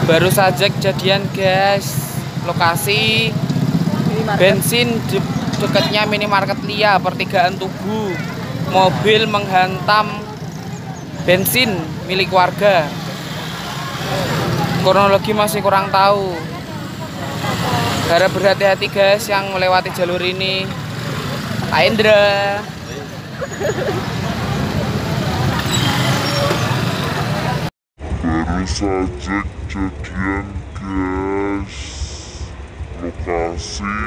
Baru saja kejadian guys, lokasi bensin dekatnya minimarket Lia, pertigaan Tugu. Mobil menghantam bensin milik warga. Kronologi masih kurang tahu. Harap berhati-hati guys yang melewati jalur ini. Pak Indra. Baru saja kejadian guys, lokasi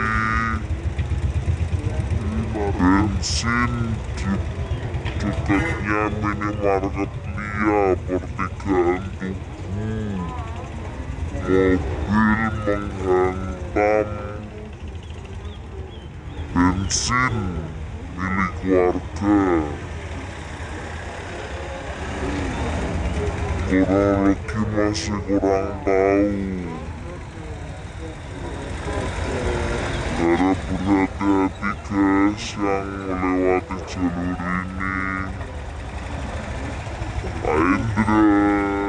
bensin di dekatnya minimarket Lia, pertigaan Tugu. Mobil menghantam bensin milik warga. Kronologi masih kurang tahu. Harap berhati-hati guys yang melewati jalur ini. Pak Indra.